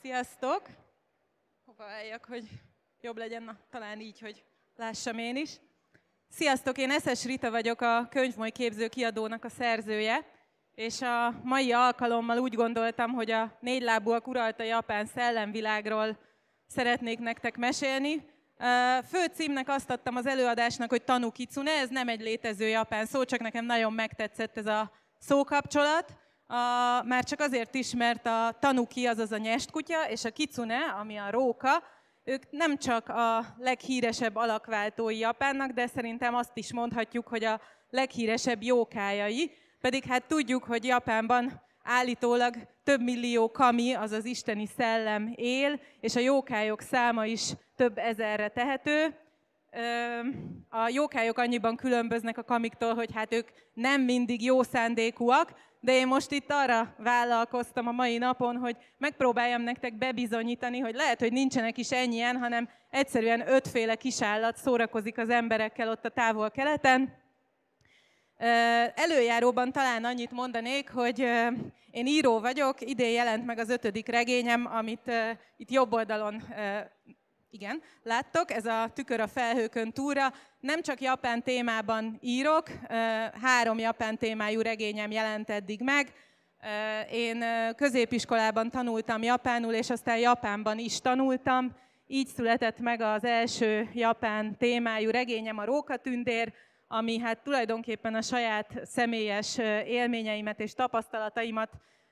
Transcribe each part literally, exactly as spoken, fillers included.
Sziasztok! Hova álljak, hogy jobb legyen? Na, talán így, hogy lássam én is. Sziasztok! Én Eszes Rita vagyok, a Könyvmoly Képző Kiadónak a szerzője, és a mai alkalommal úgy gondoltam, hogy a négylábúak uralta japán szellemvilágról szeretnék nektek mesélni. Főcímnek azt adtam az előadásnak, hogy Tanu Kitsune, ez nem egy létező japán szó, csak nekem nagyon megtetszett ez a szókapcsolat. A, már csak azért is, mert a tanuki, azaz a nyestkutya, és a kitsune, ami a róka, ők nem csak a leghíresebb alakváltói Japánnak, de szerintem azt is mondhatjuk, hogy a leghíresebb jókájai, pedig hát tudjuk, hogy Japánban állítólag több millió kami, azaz isteni szellem él, és a jókályok száma is több ezerre tehető. A jókályok annyiban különböznek a kamiktól, hogy hát ők nem mindig jó szándékúak, de én most itt arra vállalkoztam a mai napon, hogy megpróbáljam nektek bebizonyítani, hogy lehet, hogy nincsenek is ennyien, hanem egyszerűen ötféle kisállat szórakozik az emberekkel ott a távol-keleten. Előjáróban talán annyit mondanék, hogy én író vagyok, idén jelent meg az ötödik regényem, amit itt jobb oldalon igen, láttok, ez a Tükör a felhőkön túlra. Nem csak japán témában írok, három japán témájú regényem jelent eddig meg. Én középiskolában tanultam japánul, és aztán Japánban is tanultam. Így született meg az első japán témájú regényem, a Rókatündér, ami hát tulajdonképpen a saját személyes élményeimet és tapasztalataimat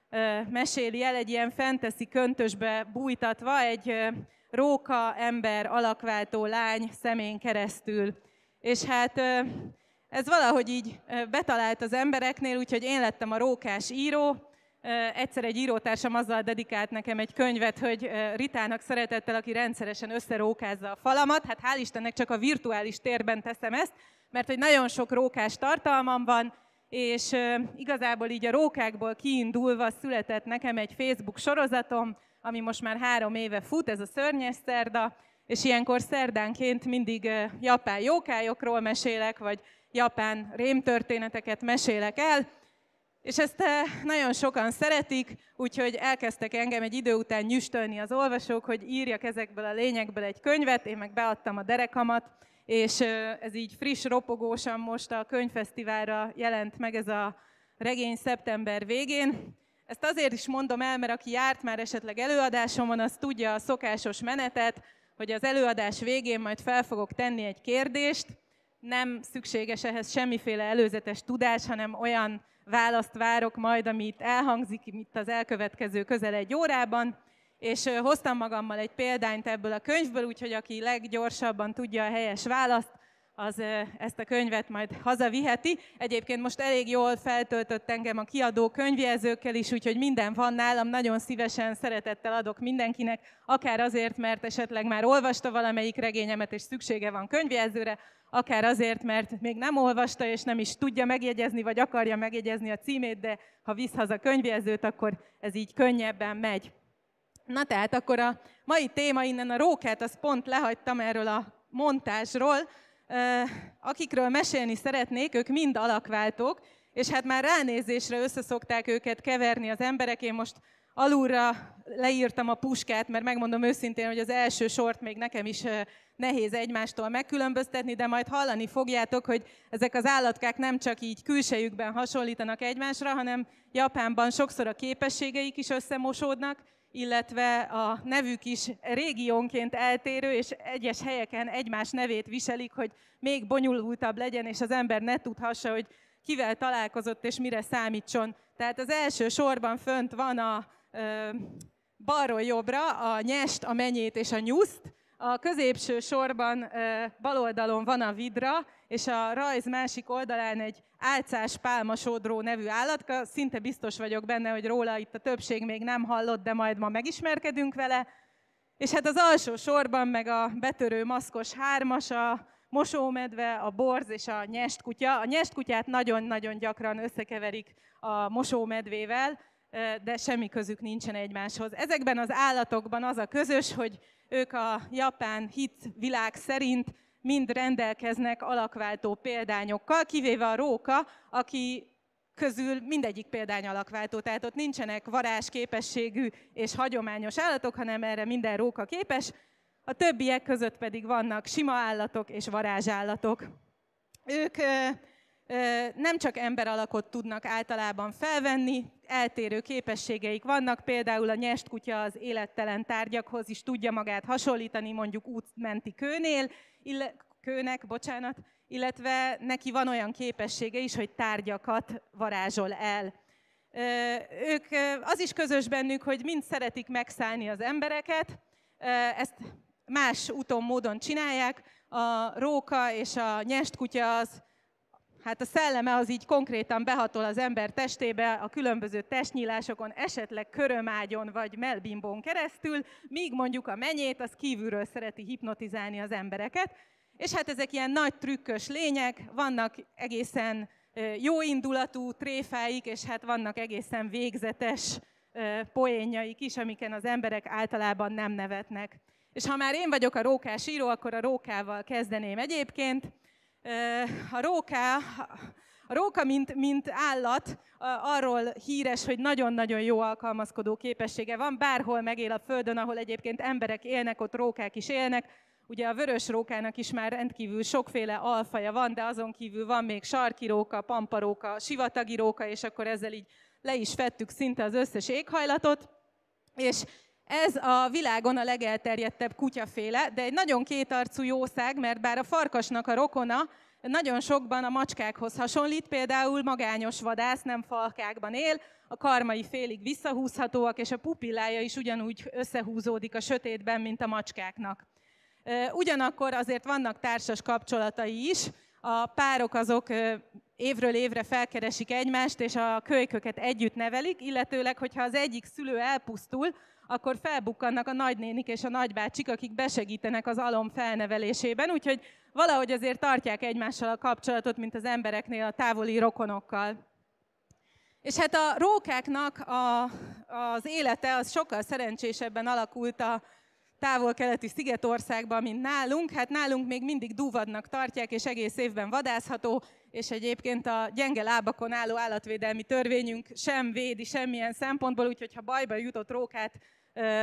meséli el, egy ilyen fantasy köntösbe bújtatva, egy róka, ember, alakváltó lány szemén keresztül. És hát ez valahogy így betalált az embereknél, úgyhogy én lettem a rókás író. Egyszer egy írótársam azzal dedikált nekem egy könyvet, hogy Ritának szeretettel, aki rendszeresen összerókázza a falamat. Hát hál' Istennek csak a virtuális térben teszem ezt, mert hogy nagyon sok rókás tartalmam van, és igazából így a rókákból kiindulva született nekem egy Facebook sorozatom, ami most már három éve fut, ez a Szörnyes Szerda, és ilyenkor szerdánként mindig japán jókályokról mesélek, vagy japán rémtörténeteket mesélek el, és ezt nagyon sokan szeretik, úgyhogy elkezdtek engem egy idő után nyüstölni az olvasók, hogy írjak ezekből a lényekből egy könyvet, én meg beadtam a derekamat, és ez így friss, ropogósan most a könyvfesztiválra jelent meg ez a regény szeptember végén. Ezt azért is mondom el, mert aki járt már esetleg előadásomon, az tudja a szokásos menetet, hogy az előadás végén majd fel fogok tenni egy kérdést. Nem szükséges ehhez semmiféle előzetes tudás, hanem olyan választ várok majd, amit elhangzik itt az elkövetkező közel egy órában. És hoztam magammal egy példányt ebből a könyvből, úgyhogy aki leggyorsabban tudja a helyes választ, az ezt a könyvet majd hazaviheti. Egyébként most elég jól feltöltött engem a kiadó könyvjelzőkkel is, úgyhogy minden van nálam, nagyon szívesen, szeretettel adok mindenkinek, akár azért, mert esetleg már olvasta valamelyik regényemet, és szüksége van könyvjelzőre, akár azért, mert még nem olvasta, és nem is tudja megjegyezni, vagy akarja megjegyezni a címét, de ha visz haza könyvjelzőt, akkor ez így könnyebben megy. Na tehát akkor a mai téma, innen a rókát, azt pont lehagytam erről a montázsról. Akikről mesélni szeretnék, ők mind alakváltók, és hát már ránézésre összeszokták őket keverni az emberek. Én most alulra leírtam a puskát, mert megmondom őszintén, hogy az első sort még nekem is nehéz egymástól megkülönböztetni, de majd hallani fogjátok, hogy ezek az állatkák nem csak így külsejükben hasonlítanak egymásra, hanem Japánban sokszor a képességeik is összemosódnak, illetve a nevük is régiónként eltérő, és egyes helyeken egymás nevét viselik, hogy még bonyolultabb legyen, és az ember ne tudhassa, hogy kivel találkozott és mire számítson. Tehát az első sorban fönt van a ö, balról jobbra a nyest, a menyét és a nyuszt, a középső sorban ö, bal oldalon van a vidra, és a rajz másik oldalán egy álcás pálmasodró nevű állatka. Szinte biztos vagyok benne, hogy róla itt a többség még nem hallott, de majd ma megismerkedünk vele. És hát az alsó sorban meg a betörő maszkos hármas, a mosómedve, a borz és a nyestkutya. A nyestkutyát nagyon-nagyon gyakran összekeverik a mosómedvével, de semmi közük nincsen egymáshoz. Ezekben az állatokban az a közös, hogy ők a japán hitvilág szerint mind rendelkeznek alakváltó példányokkal, kivéve a róka, aki közül mindegyik példányalakváltó, tehát ott nincsenek varázsképességű és hagyományos állatok, hanem erre minden róka képes. A többiek között pedig vannak sima állatok és varázsállatok. Ők ö, ö, nem csak emberalakot tudnak általában felvenni, eltérő képességeik vannak, például a nyestkutya az élettelen tárgyakhoz is tudja magát hasonlítani, mondjuk útmenti kőnél, ille, kőnek, bocsánat, illetve neki van olyan képessége is, hogy tárgyakat varázsol el. Ö, ők, az is közös bennük, hogy mind szeretik megszállni az embereket, ö, ezt más úton, módon csinálják. A róka és a nyestkutya, az, hát a szelleme az így konkrétan behatol az ember testébe a különböző testnyílásokon, esetleg körömágyon vagy mellbimbón keresztül, míg mondjuk a menyét, az kívülről szereti hipnotizálni az embereket. És hát ezek ilyen nagy trükkös lények, vannak egészen jóindulatú tréfáik, és hát vannak egészen végzetes poénjaik is, amiken az emberek általában nem nevetnek. És ha már én vagyok a rókás író, akkor a rókával kezdeném egyébként. A róka, a róka mint, mint állat arról híres, hogy nagyon-nagyon jó alkalmazkodó képessége van. Bárhol megél a Földön, ahol egyébként emberek élnek, ott rókák is élnek. Ugye a vörös rókának is már rendkívül sokféle alfaja van, de azon kívül van még sarki róka, pamparóka, sivatagi róka, és akkor ezzel így le is fettük szinte az összes éghajlatot. És ez a világon a legelterjedtebb kutyaféle, de egy nagyon kétarcú jószág, mert bár a farkasnak a rokona, nagyon sokban a macskákhoz hasonlít, például magányos vadász, nem falkákban él, a karmai félig visszahúzhatóak, és a pupillája is ugyanúgy összehúzódik a sötétben, mint a macskáknak. Ugyanakkor azért vannak társas kapcsolatai is, a párok azok évről évre felkeresik egymást, és a kölyköket együtt nevelik, illetőleg, hogyha az egyik szülő elpusztul, akkor felbukkannak a nagynénik és a nagybácsik, akik besegítenek az alom felnevelésében, úgyhogy valahogy azért tartják egymással a kapcsolatot, mint az embereknél a távoli rokonokkal. És hát a rókáknak a, az élete az sokkal szerencsésebben alakult a távol-keleti Szigetországban, mint nálunk. Hát nálunk még mindig dúvadnak tartják, és egész évben vadászható, és egyébként a gyenge lábakon álló állatvédelmi törvényünk sem védi semmilyen szempontból, úgyhogy ha bajba jutott rókát ö,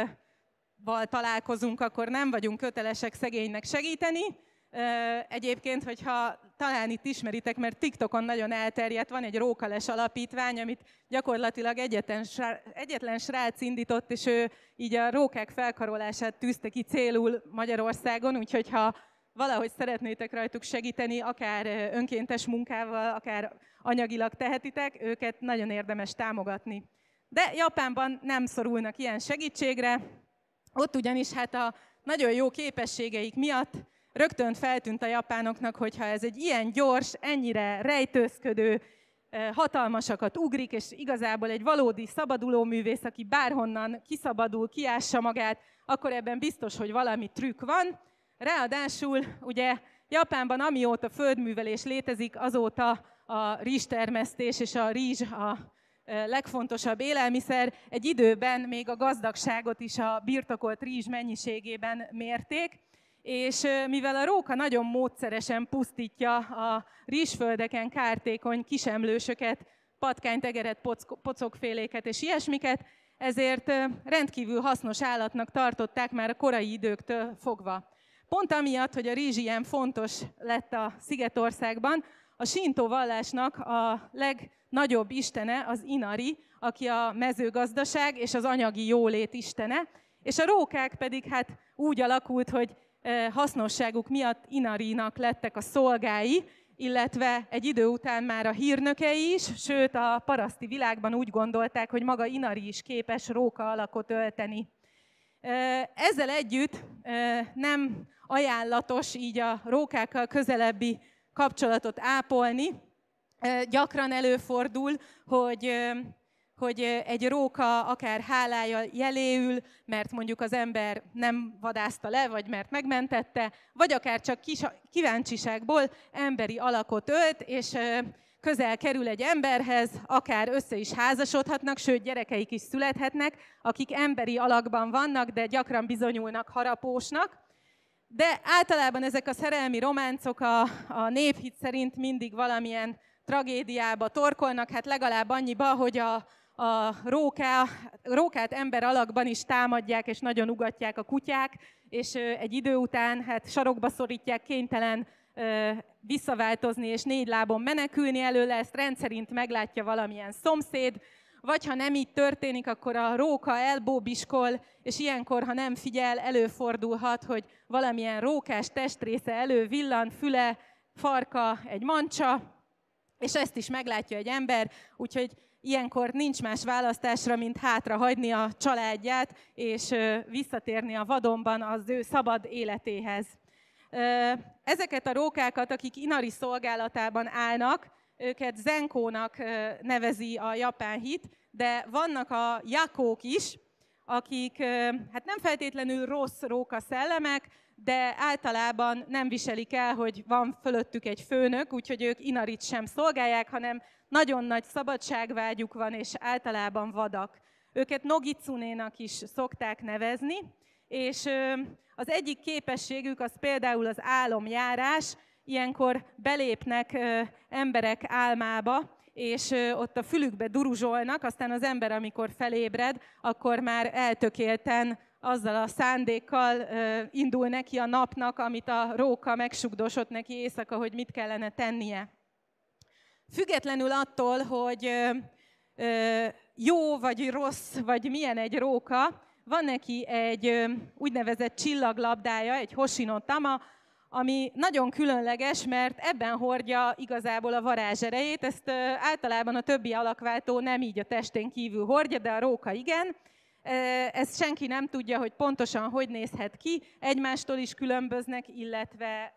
val találkozunk, akkor nem vagyunk kötelesek szegénynek segíteni. Ö, egyébként, hogyha talán itt ismeritek, mert TikTokon nagyon elterjedt, van egy rókales alapítvány, amit gyakorlatilag egyetlen, egyetlen srác indított, és ő így a rókák felkarolását tűzte ki célul Magyarországon, úgyhogy ha valahogy szeretnétek rajtuk segíteni, akár önkéntes munkával, akár anyagilag tehetitek, őket nagyon érdemes támogatni. De Japánban nem szorulnak ilyen segítségre, ott ugyanis hát a nagyon jó képességeik miatt rögtön feltűnt a japánoknak, hogyha ez egy ilyen gyors, ennyire rejtőzködő, hatalmasakat ugrik, és igazából egy valódi szabadulóművész, aki bárhonnan kiszabadul, kiássa magát, akkor ebben biztos, hogy valami trükk van. Ráadásul ugye Japánban amióta földművelés létezik, azóta a rizstermesztés és a rizs a legfontosabb élelmiszer. Egy időben még a gazdagságot is a birtokolt rizs mennyiségében mérték, és mivel a róka nagyon módszeresen pusztítja a rizsföldeken kártékony kisemlősöket, patkányt, egeret, pocokféléket és ilyesmiket, ezért rendkívül hasznos állatnak tartották már a korai időktől fogva. Pont amiatt, hogy a rizs ilyen fontos lett a Szigetországban, a sintó vallásnak a legnagyobb istene az Inari, aki a mezőgazdaság és az anyagi jólét istene, és a rókák pedig hát úgy alakult, hogy hasznosságuk miatt Inarinak lettek a szolgái, illetve egy idő után már a hírnökei is, sőt a paraszti világban úgy gondolták, hogy maga Inari is képes róka alakot ölteni. Ezzel együtt nem ajánlatos így a rókákkal közelebbi kapcsolatot ápolni. Gyakran előfordul, hogy, hogy egy róka akár hálája jeléül, mert mondjuk az ember nem vadászta le, vagy mert megmentette, vagy akár csak kíváncsiságból emberi alakot ölt, és közel kerül egy emberhez, akár össze is házasodhatnak, sőt gyerekeik is születhetnek, akik emberi alakban vannak, de gyakran bizonyulnak harapósnak. De általában ezek a szerelmi románcok a, a néphit szerint mindig valamilyen tragédiába torkolnak, hát legalább annyiba, hogy a, a róká, rókát ember alakban is támadják, és nagyon ugatják a kutyák, és egy idő után hát sarokba szorítják, kénytelen visszaváltozni, és négy lábon menekülni előle, ezt rendszerint meglátja valamilyen szomszéd, vagy ha nem így történik, akkor a róka elbóbiskol, és ilyenkor, ha nem figyel, előfordulhat, hogy valamilyen rókás testrésze elővillan, füle, farka, egy mancsa, és ezt is meglátja egy ember, úgyhogy ilyenkor nincs más választásra, mint hátrahagyni a családját, és visszatérni a vadonban az ő szabad életéhez. Ezeket a rókákat, akik Inari szolgálatában állnak, őket zenkónak nevezi a japán hit, de vannak a jakók is, akik hát nem feltétlenül rossz róka szellemek, de általában nem viselik el, hogy van fölöttük egy főnök, úgyhogy ők Inarit sem szolgálják, hanem nagyon nagy szabadságvágyuk van, és általában vadak. Őket Nogitsunénak is szokták nevezni, és az egyik képességük az például az álomjárás, ilyenkor belépnek ö, emberek álmába, és ö, ott a fülükbe duruzsolnak, aztán az ember, amikor felébred, akkor már eltökélten azzal a szándékkal ö, indul neki a napnak, amit a róka megsugdosott neki éjszaka, hogy mit kellene tennie. Függetlenül attól, hogy ö, ö, jó vagy rossz, vagy milyen egy róka, van neki egy ö, úgynevezett csillaglabdája, egy Hoshino Tama, ami nagyon különleges, mert ebben hordja igazából a varázserejét. Ezt általában a többi alakváltó nem így a testén kívül hordja, de a róka igen. Ezt senki nem tudja, hogy pontosan hogy nézhet ki. Egymástól is különböznek, illetve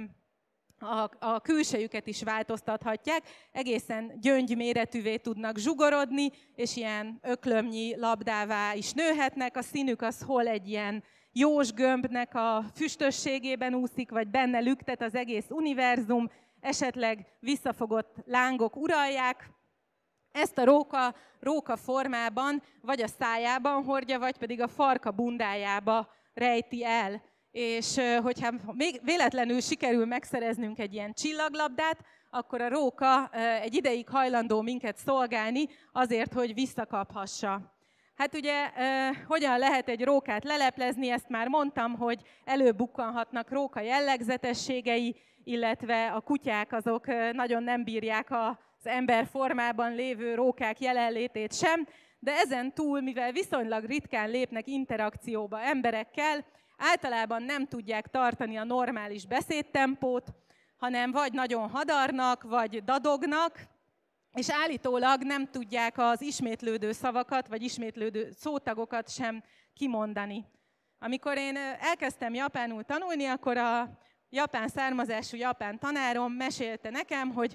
a, a külsejüket is változtathatják. Egészen gyöngyméretűvé tudnak zsugorodni, és ilyen öklömnyi labdává is nőhetnek. A színük az hol egy ilyen jós gömbnek a füstösségében úszik, vagy benne lüktet az egész univerzum, esetleg visszafogott lángok uralják. Ezt a róka, róka formában vagy a szájában hordja, vagy pedig a farka bundájába rejti el. És hogyha még véletlenül sikerül megszereznünk egy ilyen csillaglabdát, akkor a róka egy ideig hajlandó minket szolgálni azért, hogy visszakaphassa. Hát ugye, eh, hogyan lehet egy rókát leleplezni, ezt már mondtam, hogy előbukkanhatnak róka jellegzetességei, illetve a kutyák azok nagyon nem bírják az ember formában lévő rókák jelenlétét sem, de ezen túl, mivel viszonylag ritkán lépnek interakcióba emberekkel, általában nem tudják tartani a normális beszédtempót, hanem vagy nagyon hadarnak, vagy dadognak, és állítólag nem tudják az ismétlődő szavakat, vagy ismétlődő szótagokat sem kimondani. Amikor én elkezdtem japánul tanulni, akkor a japán származású japán tanárom mesélte nekem, hogy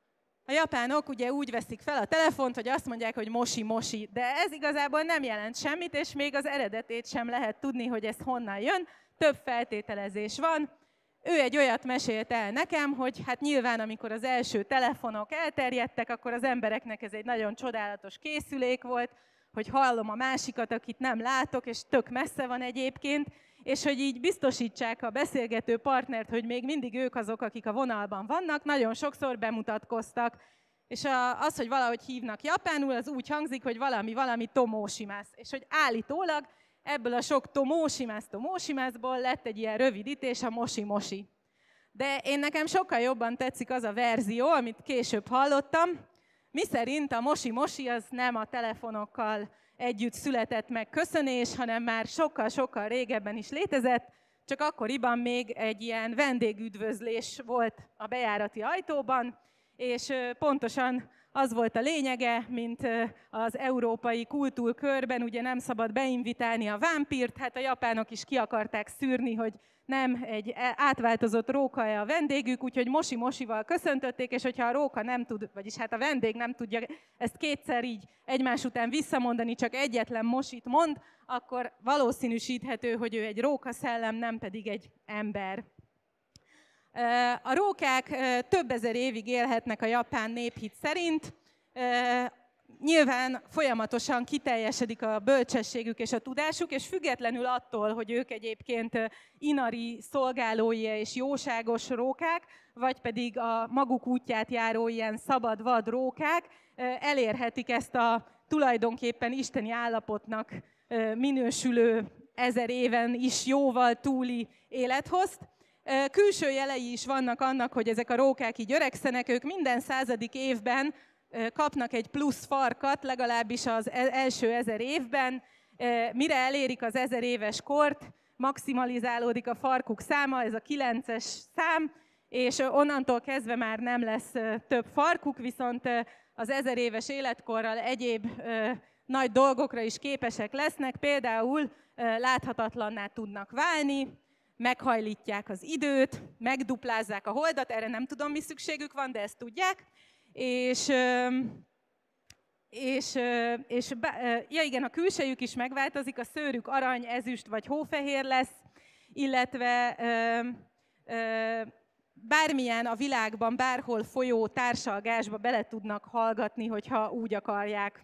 a japánok ugye úgy veszik fel a telefont, hogy azt mondják, hogy mosi-mosi, de ez igazából nem jelent semmit, és még az eredetét sem lehet tudni, hogy ez honnan jön. Több feltételezés van. Ő egy olyat mesélt el nekem, hogy hát nyilván, amikor az első telefonok elterjedtek, akkor az embereknek ez egy nagyon csodálatos készülék volt, hogy hallom a másikat, akit nem látok, és tök messze van egyébként, és hogy így biztosítsák a beszélgető partnert, hogy még mindig ők azok, akik a vonalban vannak, nagyon sokszor bemutatkoztak. És az, hogy valahogy hívnak japánul, az úgy hangzik, hogy valami, valami tomósimász. És hogy állítólag ebből a sok tomósimász, tomósimászból lett egy ilyen rövidítés, a mosi-mosi. De én nekem sokkal jobban tetszik az a verzió, amit később hallottam, miszerint a mosi-mosi az nem a telefonokkal együtt született meg köszönés, hanem már sokkal-sokkal régebben is létezett, csak akkoriban még egy ilyen vendégüdvözlés volt a bejárati ajtóban, és pontosan az volt a lényege, mint az európai kultúrkörben, ugye nem szabad beinvitálni a vámpírt, hát a japánok is ki akarták szűrni, hogy nem egy átváltozott róka-e a vendégük, úgyhogy mosi-mosival köszöntötték, és hogyha a róka nem tud, vagyis hát a vendég nem tudja ezt kétszer így egymás után visszamondani, csak egyetlen mosit mond, akkor valószínűsíthető, hogy ő egy rókaszellem, nem pedig egy ember. A rókák több ezer évig élhetnek a japán néphit szerint. Nyilván folyamatosan kiteljesedik a bölcsességük és a tudásuk, és függetlenül attól, hogy ők egyébként inari szolgálói és jóságos rókák, vagy pedig a maguk útját járó ilyen szabad vad rókák, elérhetik ezt a tulajdonképpen isteni állapotnak minősülő ezer éven is jóval túli élethozt. Külső jelei is vannak annak, hogy ezek a rókák így öregszenek, ők minden századik évben kapnak egy plusz farkat, legalábbis az első ezer évben. Mire elérik az ezer éves kort, maximalizálódik a farkuk száma, ez a kilences szám, és onnantól kezdve már nem lesz több farkuk, viszont az ezer éves életkorral egyéb nagy dolgokra is képesek lesznek, például láthatatlanná tudnak válni, meghajlítják az időt, megduplázzák a holdat, erre nem tudom, mi szükségük van, de ezt tudják, és, és, és ja igen, a külsejük is megváltozik, a szőrük arany, ezüst vagy hófehér lesz, illetve bármilyen a világban, bárhol folyó társalgásba bele tudnak hallgatni, hogyha úgy akarják.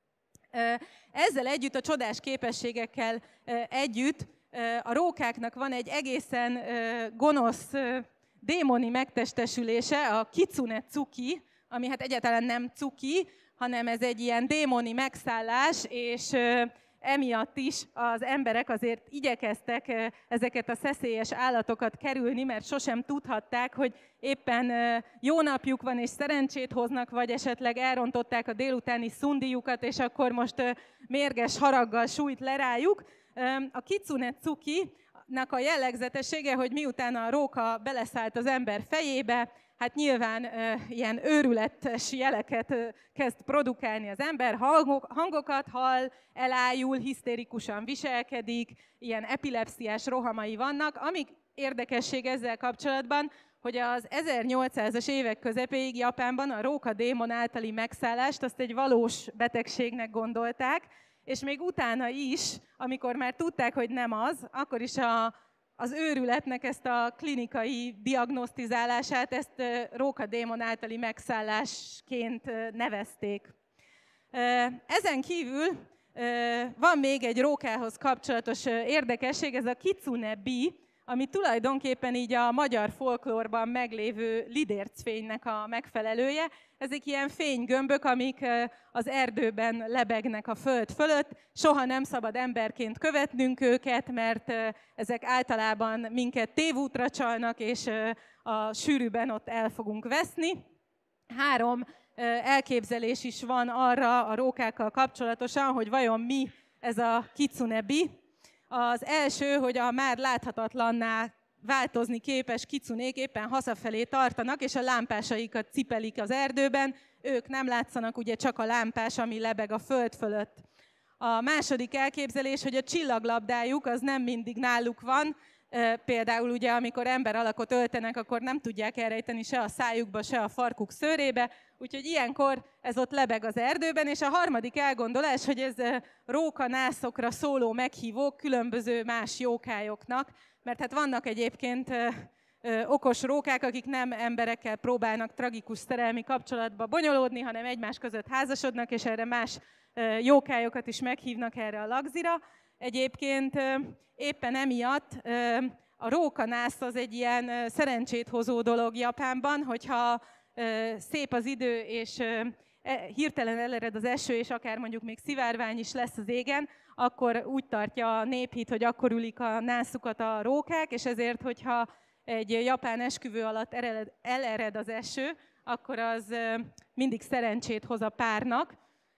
Ezzel együtt, a csodás képességekkel együtt a rókáknak van egy egészen gonosz démoni megtestesülése, a kitsune cuki, ami hát egyáltalán nem cuki, hanem ez egy ilyen démoni megszállás, és emiatt is az emberek azért igyekeztek ezeket a szeszélyes állatokat kerülni, mert sosem tudhatták, hogy éppen jó napjuk van és szerencsét hoznak, vagy esetleg elrontották a délutáni szundijukat, és akkor most mérges haraggal sújt le rájuk. A kitsune cuki-nak a jellegzetessége, hogy miután a róka beleszállt az ember fejébe, hát nyilván e, ilyen őrületes jeleket e, kezd produkálni az ember, hangok, hangokat hall, elájul, hisztérikusan viselkedik, ilyen epilepsziás rohamai vannak. Amik érdekesség ezzel kapcsolatban, hogy az ezernyolcszázas évek közepéig Japánban a rókadémon általi megszállást azt egy valós betegségnek gondolták, és még utána is, amikor már tudták, hogy nem az, akkor is a az őrületnek ezt a klinikai diagnosztizálását, ezt rókadémon általi megszállásként nevezték. Ezen kívül van még egy rókához kapcsolatos érdekesség, ez a kitsune-bi, ami tulajdonképpen így a magyar folklórban meglévő lidércfénynek a megfelelője. Ezek ilyen fénygömbök, amik az erdőben lebegnek a föld fölött. Soha nem szabad emberként követnünk őket, mert ezek általában minket tévútra csalnak, és a sűrűben ott el fogunk veszni. Három elképzelés is van arra a rókákkal kapcsolatosan, hogy vajon mi ez a kitsune-bi. Az első, hogy a már láthatatlanná változni képes kitsunék éppen hazafelé tartanak, és a lámpásaikat cipelik az erdőben. Ők nem látszanak, ugye csak a lámpás, ami lebeg a föld fölött. A második elképzelés, hogy a csillaglabdájuk az nem mindig náluk van. Például ugye, amikor ember alakot öltenek, akkor nem tudják elrejteni se a szájukba, se a farkuk szőrébe. Úgyhogy ilyenkor ez ott lebeg az erdőben, és a harmadik elgondolás, hogy ez rókanászokra szóló meghívók különböző más jókályoknak, mert hát vannak egyébként ö, ö, okos rókák, akik nem emberekkel próbálnak tragikus szerelmi kapcsolatba bonyolódni, hanem egymás között házasodnak, és erre más ö, jókályokat is meghívnak erre a lagzira. Egyébként ö, éppen emiatt ö, a rókanász az egy ilyen ö, szerencsét hozó dolog Japánban, hogyha ö, szép az idő, és ö, hirtelen elered az eső, és akár mondjuk még szivárvány is lesz az égen, akkor úgy tartja a néphit, hogy akkor ülik a nászukat a rókák, és ezért, hogyha egy japán esküvő alatt ered, elered az eső, akkor az mindig szerencsét hoz a párnak.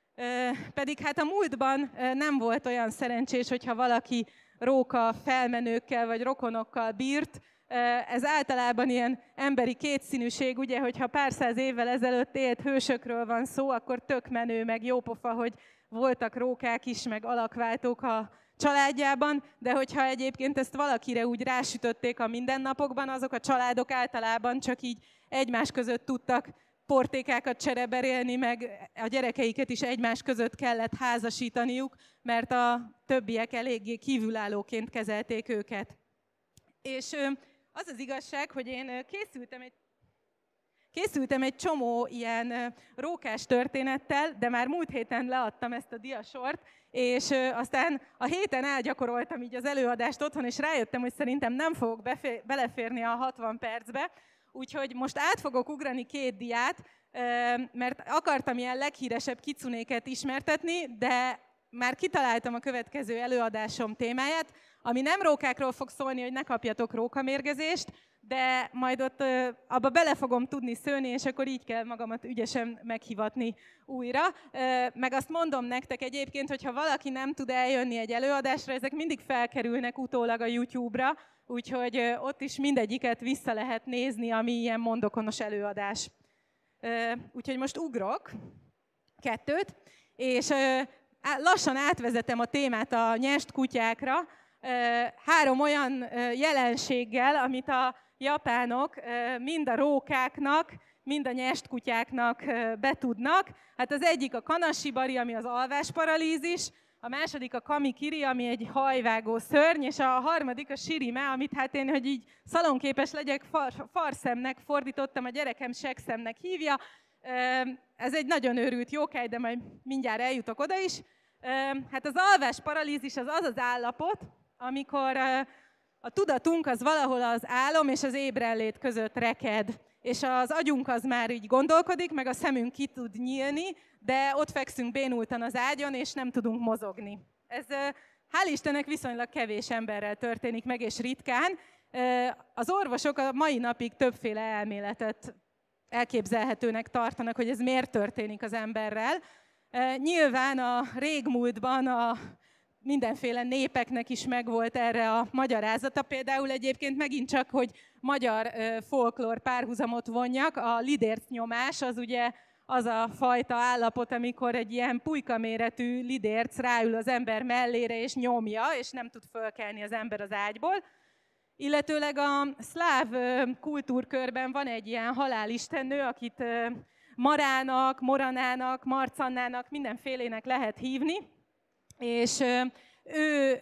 Pedig hát a múltban nem volt olyan szerencsés, hogyha valaki róka felmenőkkel vagy rokonokkal bírt. Ez általában ilyen emberi kétszínűség, ugye, hogyha pár száz évvel ezelőtt élt hősökről van szó, akkor tök menő, meg jópofa, hogy voltak rókák is, meg alakváltók a családjában, de hogyha egyébként ezt valakire úgy rásütötték a mindennapokban, azok a családok általában csak így egymás között tudtak portékákat csereberélni, meg a gyerekeiket is egymás között kellett házasítaniuk, mert a többiek eléggé kívülállóként kezelték őket. És az az igazság, hogy én készültem egy, készültem egy csomó ilyen rókás történettel, de már múlt héten leadtam ezt a diasort, és aztán a héten elgyakoroltam így az előadást otthon, és rájöttem, hogy szerintem nem fogok befér, beleférni a hatvan percbe, úgyhogy most át fogok ugrani két diát, mert akartam ilyen leghíresebb kicunéket ismertetni, de már kitaláltam a következő előadásom témáját, ami nem rókákról fog szólni, hogy ne kapjatok rókamérgezést, de majd ott abba bele fogom tudni szőni, és akkor így kell magamat ügyesen meghivatni újra. Meg azt mondom nektek egyébként, hogyha valaki nem tud eljönni egy előadásra, ezek mindig felkerülnek utólag a YouTube-ra, úgyhogy ott is mindegyiket vissza lehet nézni, ami ilyen mondokonos előadás. Úgyhogy most ugrok kettőt, és lassan átvezetem a témát a nyest kutyákra, három olyan jelenséggel, amit a japánok mind a rókáknak, mind a nyest kutyáknak betudnak. Hát az egyik a kanashibari, ami az alvásparalízis, a második a kamikiri, ami egy hajvágó szörny, és a harmadik a shirime, amit hát én, hogy így szalonképes legyek, far, farszemnek fordítottam, a gyerekem sekszemnek hívja. Ez egy nagyon őrült jókály, de majd mindjárt eljutok oda is. Hát az alvásparalízis az az az állapot, amikor a tudatunk az valahol az álom és az ébrenlét között reked, és az agyunk az már így gondolkodik, meg a szemünk ki tud nyílni, de ott fekszünk bénultan az ágyon, és nem tudunk mozogni. Ez hál' Istennek viszonylag kevés emberrel történik meg, és ritkán. Az orvosok a mai napig többféle elméletet elképzelhetőnek tartanak, hogy ez miért történik az emberrel. Nyilván a régmúltban a mindenféle népeknek is megvolt erre a magyarázata. Például egyébként megint csak, hogy magyar folklór párhuzamot vonjak, a lidércnyomás az ugye az a fajta állapot, amikor egy ilyen pulykaméretű lidérc ráül az ember mellére és nyomja, és nem tud fölkelni az ember az ágyból. Illetőleg a szláv kultúrkörben van egy ilyen halálistennő, akit Marának, Moranának, Marcannának, mindenfélének lehet hívni, és ő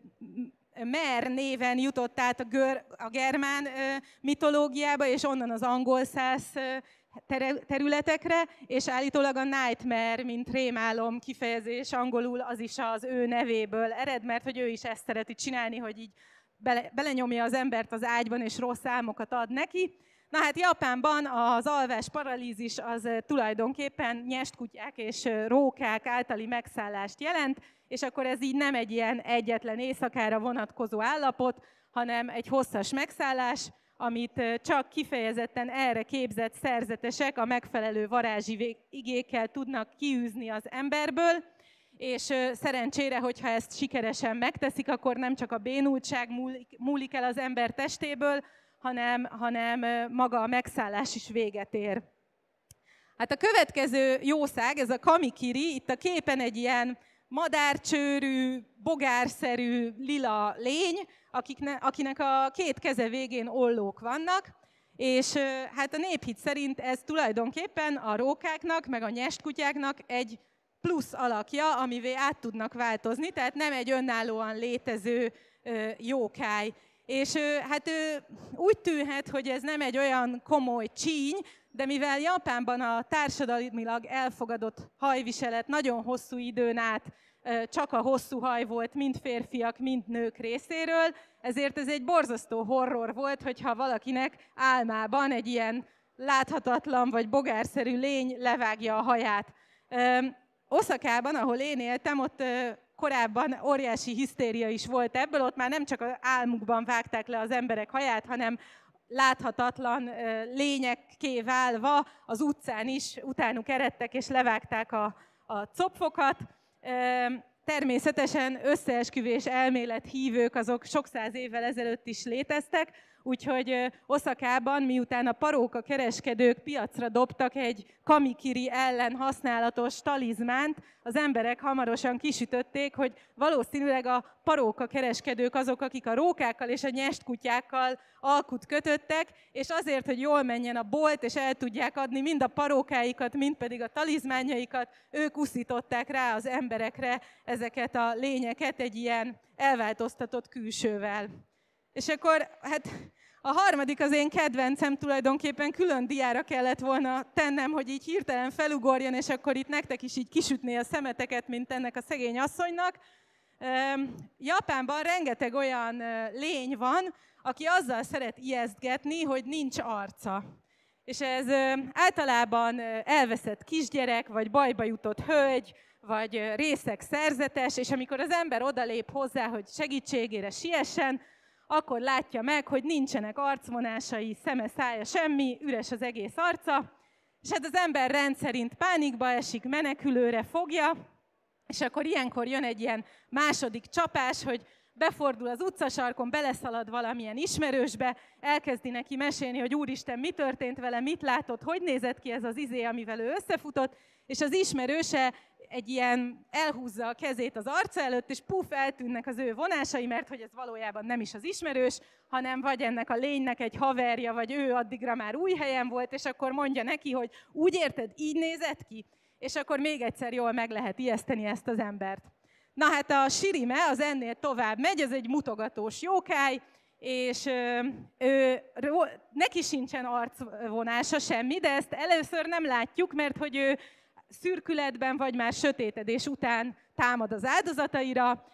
Mer néven jutott át a, gör, a germán mitológiába, és onnan az angolszász területekre, és állítólag a nightmare, mint rémálom kifejezés angolul, az is az ő nevéből ered, mert hogy ő is ezt szereti csinálni, hogy így bele, belenyomja az embert az ágyban, és rossz álmokat ad neki. Na hát Japánban az alvás paralízis az tulajdonképpen nyestkutyák és rókák általi megszállást jelent, és akkor ez így nem egy ilyen egyetlen éjszakára vonatkozó állapot, hanem egy hosszas megszállás, amit csak kifejezetten erre képzett szerzetesek a megfelelő varázsi igékkel tudnak kiűzni az emberből, és szerencsére, hogyha ezt sikeresen megteszik, akkor nem csak a bénultság múlik, múlik el az ember testéből, hanem, hanem maga a megszállás is véget ér. Hát a következő jószág, ez a kamikiri, itt a képen egy ilyen madárcsőrű, bogárszerű lila lény, akikne, akinek a két keze végén ollók vannak, és hát a néphit szerint ez tulajdonképpen a rókáknak, meg a nyestkutyáknak egy plusz alakja, amivé át tudnak változni, tehát nem egy önállóan létező jókály. És hát ő úgy tűnhet, hogy ez nem egy olyan komoly csíny, de mivel Japánban a társadalmilag elfogadott hajviselet nagyon hosszú időn át csak a hosszú haj volt mind férfiak, mind nők részéről, ezért ez egy borzasztó horror volt, hogyha valakinek álmában egy ilyen láthatatlan vagy bogárszerű lény levágja a haját. Oszakában, ahol én éltem, ott korábban óriási hisztéria is volt ebből, ott már nem csak az álmukban vágták le az emberek haját, hanem láthatatlan lényekké válva az utcán is utánuk eredtek és levágták a, a copfokat. Természetesen összeesküvés elmélet hívők azok sok száz évvel ezelőtt is léteztek, úgyhogy Oszakában, miután a paróka kereskedők piacra dobtak egy kamikiri ellen használatos talizmánt, az emberek hamarosan kisütötték, hogy valószínűleg a paróka kereskedők azok, akik a rókákkal és a nyestkutyákkal alkut kötöttek, és azért, hogy jól menjen a bolt, és el tudják adni mind a parókáikat, mind pedig a talizmánjaikat, ők uszították rá az emberekre ezeket a lényeket egy ilyen elváltoztatott külsővel. És akkor hát A harmadik az én kedvencem, tulajdonképpen külön diára kellett volna tennem, hogy így hirtelen felugorjon, és akkor itt nektek is így kisütné a szemeteket, mint ennek a szegény asszonynak. Japánban rengeteg olyan lény van, aki azzal szeret ijesztgetni, hogy nincs arca. És ez általában elveszett kisgyerek, vagy bajba jutott hölgy, vagy részeg szerzetes, és amikor az ember odalép hozzá, hogy segítségére siessen, akkor látja meg, hogy nincsenek arcvonásai, szeme, szája, semmi, üres az egész arca, és hát az ember rendszerint pánikba esik, menekülőre fogja, és akkor ilyenkor jön egy ilyen második csapás, hogy befordul az utcasarkon, beleszalad valamilyen ismerősbe, elkezdi neki mesélni, hogy úristen, mi történt vele, mit látott, hogy nézett ki ez az izé, amivel ő összefutott, és az ismerőse egy ilyen elhúzza a kezét az arca előtt, és puf, eltűnnek az ő vonásai, mert hogy ez valójában nem is az ismerős, hanem vagy ennek a lénynek egy haverja, vagy ő addigra már új helyen volt, és akkor mondja neki, hogy úgy érted, így nézett ki, és akkor még egyszer jól meg lehet ijeszteni ezt az embert. Na hát a Shirime az ennél tovább megy, ez egy mutogatós jókály, és ő, ő, neki sincsen arcvonása semmi, de ezt először nem látjuk, mert hogy ő szürkületben vagy már sötétedés után támad az áldozataira.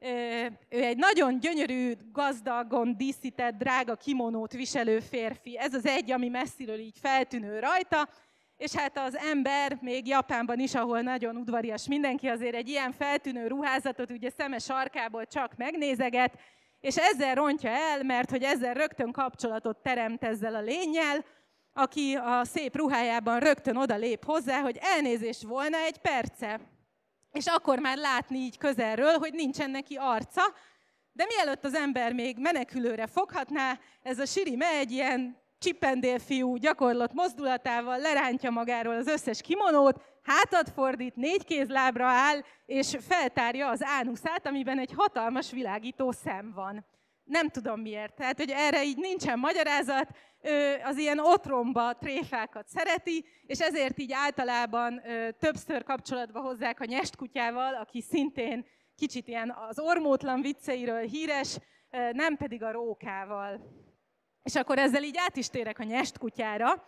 Ő egy nagyon gyönyörű, gazdagon díszített, drága kimonót viselő férfi. Ez az egy, ami messziről így feltűnő rajta. És hát az ember, még Japánban is, ahol nagyon udvarias mindenki, azért egy ilyen feltűnő ruházatot ugye szeme sarkából csak megnézeget, és ezzel rontja el, mert hogy ezzel rögtön kapcsolatot teremt ezzel a lénnyel, aki a szép ruhájában rögtön oda lép hozzá, hogy elnézést volna egy perce. És akkor már látni így közelről, hogy nincsen neki arca, de mielőtt az ember még menekülőre foghatná, ez a Shirime egy ilyen csipendélfiú gyakorlott mozdulatával lerántja magáról az összes kimonót, hátat fordít, négy kézlábra áll, és feltárja az ánuszát, amiben egy hatalmas világító szem van. Nem tudom miért, tehát hogy erre így nincsen magyarázat, ő az ilyen otromba tréfákat szereti, és ezért így általában többször kapcsolatba hozzák a nyestkutyával, aki szintén kicsit ilyen az ormótlan vicceiről híres, nem pedig a rókával. És akkor ezzel így át is térek a nyestkutyára.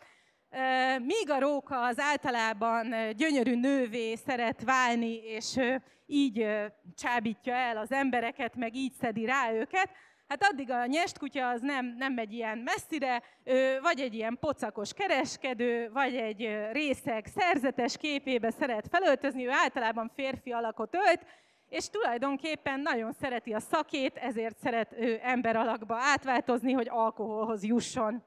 Míg a róka az általában gyönyörű nővé szeret válni, és így csábítja el az embereket, meg így szedi rá őket, hát addig a nyestkutya az nem, nem megy ilyen messzire, vagy egy ilyen pocakos kereskedő, vagy egy részeg szerzetes képébe szeret felöltözni, ő általában férfi alakot ölt, és tulajdonképpen nagyon szereti a szakét, ezért szeret ő ember alakba átváltozni, hogy alkoholhoz jusson.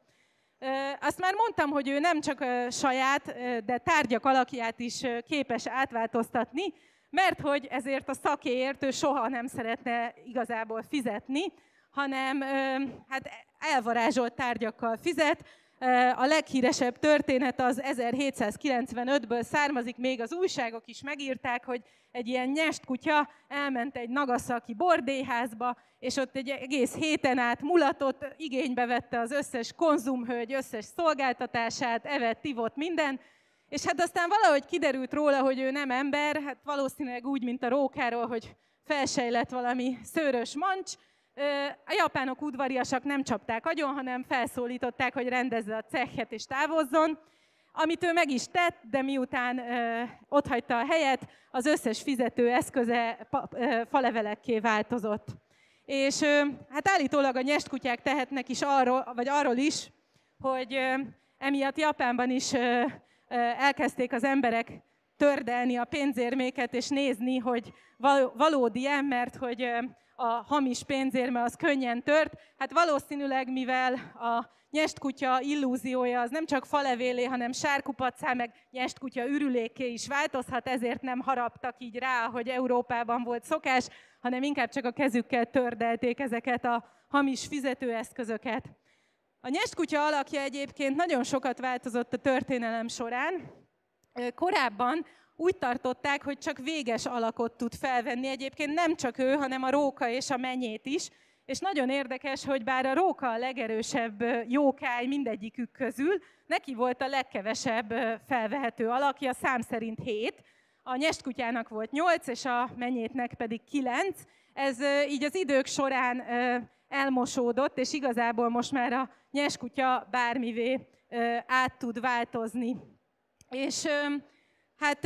Azt már mondtam, hogy ő nem csak saját, de tárgyak alakját is képes átváltoztatni, mert hogy ezért a szakéért ő soha nem szeretne igazából fizetni, hanem hát elvarázsolt tárgyakkal fizet. A leghíresebb történet az ezerhétszázkilencvenötből származik, még az újságok is megírták, hogy egy ilyen nyestkutya elment egy nagasaki bordélyházba, és ott egy egész héten át mulatott, igénybe vette az összes konzumhölgy összes szolgáltatását, evett, ivott, minden, és hát aztán valahogy kiderült róla, hogy ő nem ember, hát valószínűleg úgy, mint a rókáról, hogy felsejlett valami szőrös mancs. A japánok udvariasak nem csapták agyon, hanem felszólították, hogy rendezze a cechet és távozzon, amit ő meg is tett, de miután ö, otthagyta a helyet, az összes fizető eszköze pa, ö, falevelekké változott. És ö, hát állítólag a nyestkutyák tehetnek is arról, vagy arról is, hogy ö, emiatt Japánban is ö, ö, elkezdték az emberek tördelni a pénzérméket, és nézni, hogy val- valódi-e, mert hogy ö, a hamis pénzérme az könnyen tört. Hát valószínűleg, mivel a nyestkutya illúziója az nem csak falevélé, hanem sárkupacá, meg nyestkutya ürülékké is változhat, ezért nem haraptak így rá, hogy Európában volt szokás, hanem inkább csak a kezükkel tördelték ezeket a hamis fizetőeszközöket. A nyestkutya alakja egyébként nagyon sokat változott a történelem során. Korábban úgy tartották, hogy csak véges alakot tud felvenni. Egyébként nem csak ő, hanem a róka és a menyét is. És nagyon érdekes, hogy bár a róka a legerősebb jókály mindegyikük közül, neki volt a legkevesebb felvehető alakja, szám szerint hét. A nyestkutyának volt nyolc, és a menyétnek pedig kilenc. Ez így az idők során elmosódott, és igazából most már a nyeskutya bármivé át tud változni. És hát,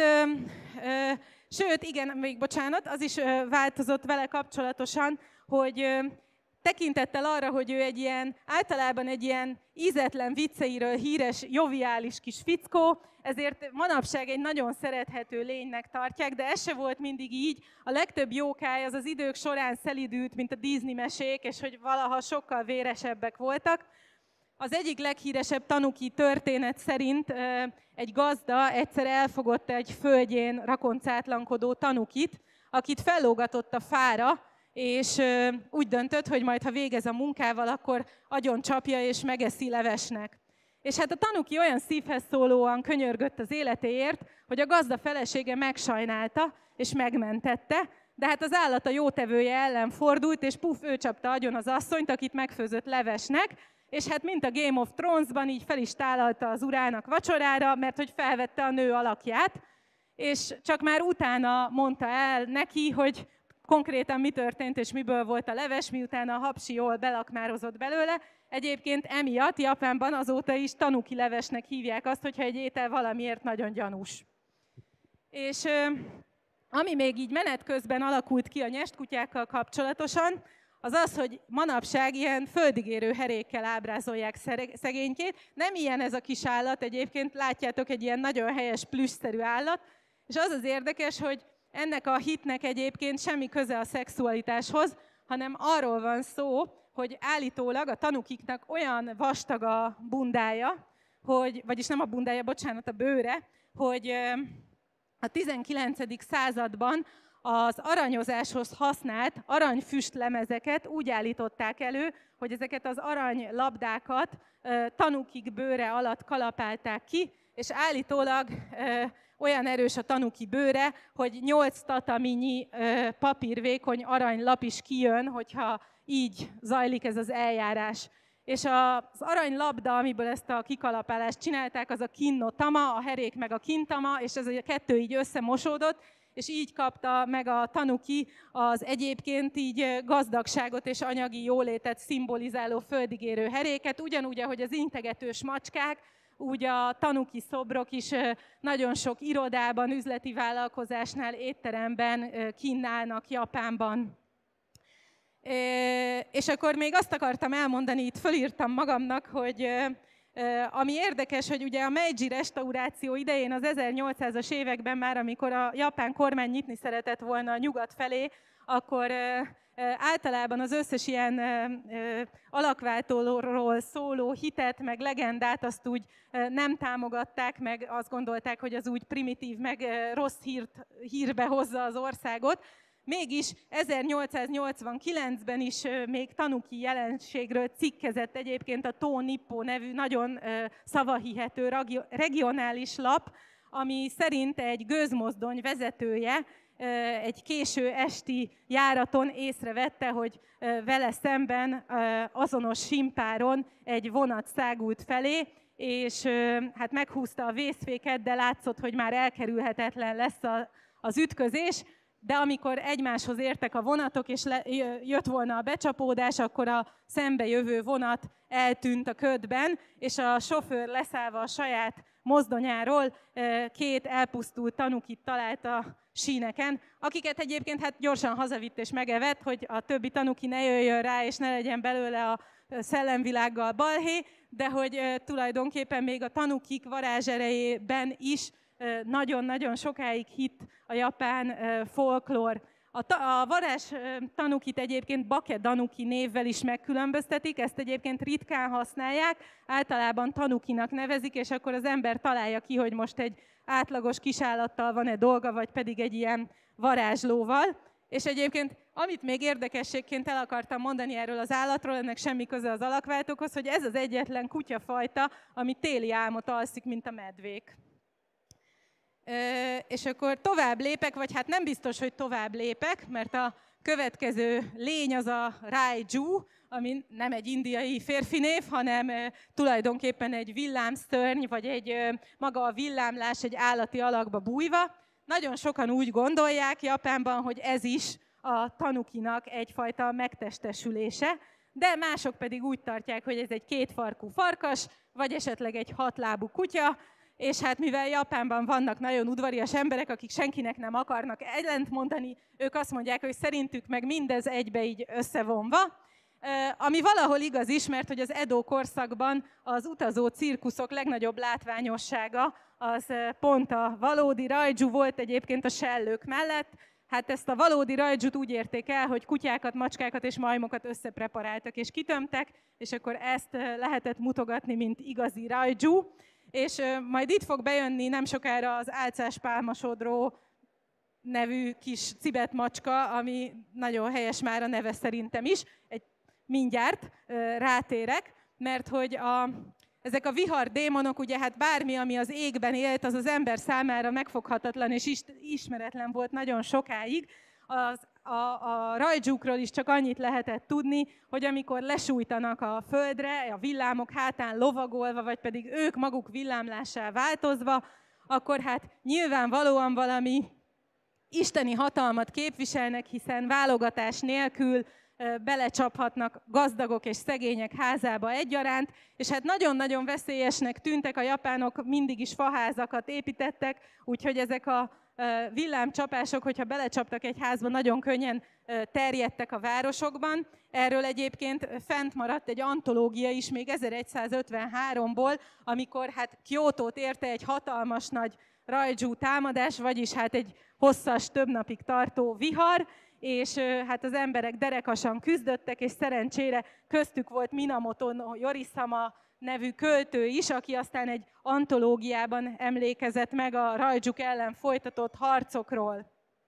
sőt, igen, még bocsánat, az is változott vele kapcsolatosan, hogy tekintettel arra, hogy ő egy ilyen, általában egy ilyen ízetlen vicceiről híres, joviális kis fickó, ezért manapság egy nagyon szerethető lénynek tartják, de ez se volt mindig így. A legtöbb jókáj az az idők során szelidült, mint a Disney mesék, és hogy valaha sokkal véresebbek voltak. Az egyik leghíresebb tanuki történet szerint egy gazda egyszer elfogott egy földjén rakoncátlankodó tanukit, akit fellógatott a fára, és úgy döntött, hogy majd ha végez a munkával, akkor agyoncsapja és megeszi levesnek. És hát a tanuki olyan szívhez szólóan könyörgött az életéért, hogy a gazda felesége megsajnálta és megmentette, de hát az állat a jótevője ellen fordult, és puf, ő csapta agyon az asszonyt, akit megfőzött levesnek, és hát mint a Game of Thrones-ban így fel is tálalta az urának vacsorára, mert hogy felvette a nő alakját, és csak már utána mondta el neki, hogy konkrétan mi történt és miből volt a leves, miután a hapsi jól belakmározott belőle. Egyébként emiatt Japánban azóta is tanuki levesnek hívják azt, hogyha egy étel valamiért nagyon gyanús. És ami még így menet közben alakult ki a nyestkutyákkal kapcsolatosan, az az, hogy manapság ilyen földigérő herékkel ábrázolják szegénykét. Nem ilyen ez a kis állat, egyébként látjátok, egy ilyen nagyon helyes plüssszerű állat, és az az érdekes, hogy ennek a hitnek egyébként semmi köze a szexualitáshoz, hanem arról van szó, hogy állítólag a tanukiknak olyan vastag a bundája, hogy, vagyis nem a bundája, bocsánat, a bőre, hogy a tizenkilencedik században az aranyozáshoz használt aranyfüstlemezeket úgy állították elő, hogy ezeket az aranylabdákat tanukik bőre alatt kalapálták ki, és állítólag olyan erős a tanuki bőre, hogy nyolc tataminyi papírvékony aranylap is kijön, hogyha így zajlik ez az eljárás. És az aranylabda, amiből ezt a kikalapálást csinálták, az a kinno tama, a herék meg a kintama, és ez a kettő így összemosódott, és így kapta meg a tanuki az egyébként így gazdagságot és anyagi jólétet szimbolizáló földigérő heréket, ugyanúgy, ahogy az integetős macskák, úgy a tanuki szobrok is nagyon sok irodában, üzleti vállalkozásnál, étteremben kínálnak Japánban. És akkor még azt akartam elmondani, itt fölírtam magamnak, hogy ami érdekes, hogy ugye a Meiji restauráció idején az ezernyolcszázas években már, amikor a japán kormány nyitni szeretett volna a nyugat felé, akkor általában az összes ilyen alakváltóról szóló hitet, meg legendát azt úgy nem támogatták, meg azt gondolták, hogy az úgy primitív, meg rossz hírt, hírbe hozza az országot. Mégis ezernyolcszáznyolcvankilencben is még tanuki jelenségről cikkezett egyébként a To Nippo nevű nagyon szavahihető regionális lap, ami szerint egy gőzmozdony vezetője egy késő esti járaton észrevette, hogy vele szemben azonos simpáron egy vonat szágult felé, és hát meghúzta a vészféket, de látszott, hogy már elkerülhetetlen lesz az ütközés. De amikor egymáshoz értek a vonatok, és le, jött volna a becsapódás, akkor a szembe jövő vonat eltűnt a ködben, és a sofőr leszállva a saját mozdonyáról két elpusztult tanukit talált a síneken, akiket egyébként hát gyorsan hazavitt és megevett, hogy a többi tanuki ne jöjjön rá, és ne legyen belőle a szellemvilággal balhé, de hogy tulajdonképpen még a tanukik varázserejében is nagyon-nagyon sokáig hitt a japán folklór. A, a varázs tanukit egyébként bake danuki névvel is megkülönböztetik, ezt egyébként ritkán használják, általában tanukinak nevezik, és akkor az ember találja ki, hogy most egy átlagos kisállattal van-e dolga, vagy pedig egy ilyen varázslóval. És egyébként, amit még érdekességként el akartam mondani erről az állatról, ennek semmi köze az alakváltókhoz, hogy ez az egyetlen kutyafajta, ami téli álmot alszik, mint a medvék. És akkor tovább lépek, vagy hát nem biztos, hogy tovább lépek, mert a következő lény az a Raiju, ami nem egy indiai férfinév, hanem tulajdonképpen egy villámszörny, vagy egy maga a villámlás egy állati alakba bújva. Nagyon sokan úgy gondolják Japánban, hogy ez is a tanukinak egyfajta megtestesülése, de mások pedig úgy tartják, hogy ez egy kétfarkú farkas, vagy esetleg egy hatlábú kutya, és hát mivel Japánban vannak nagyon udvarias emberek, akik senkinek nem akarnak ellent mondani, ők azt mondják, hogy szerintük meg mindez egybe így összevonva, ami valahol igaz is, mert hogy az Edo korszakban az utazó cirkuszok legnagyobb látványossága az pont a valódi raiju volt egyébként a sellők mellett. Hát ezt a valódi raijut úgy érték el, hogy kutyákat, macskákat és majmokat összepreparáltak és kitömtek, és akkor ezt lehetett mutogatni, mint igazi raiju. És majd itt fog bejönni nem sokára az álcás pálmasodró nevű kis cibetmacska, ami nagyon helyes már a neve szerintem is. Egy, mindjárt rátérek, mert hogy a, ezek a vihardémonok, ugye hát bármi, ami az égben élt, az az ember számára megfoghatatlan és ismeretlen volt nagyon sokáig. Az, a, a raijukról is csak annyit lehetett tudni, hogy amikor lesújtanak a földre, a villámok hátán lovagolva, vagy pedig ők maguk villámlássá változva, akkor hát nyilvánvalóan valami isteni hatalmat képviselnek, hiszen válogatás nélkül belecsaphatnak gazdagok és szegények házába egyaránt, és hát nagyon-nagyon veszélyesnek tűntek, a japánok mindig is faházakat építettek, úgyhogy ezek a villámcsapások, hogyha belecsaptak egy házba, nagyon könnyen terjedtek a városokban. Erről egyébként fent maradt egy antológia is még ezeregyszázötvenháromból, amikor hát Kyotót érte egy hatalmas nagy raiju támadás, vagyis hát egy hosszas, több napig tartó vihar, és hát az emberek derekasan küzdöttek, és szerencsére köztük volt Minamoto no Yorisama nevű költő is, aki aztán egy antológiában emlékezett meg a raijuk ellen folytatott harcokról.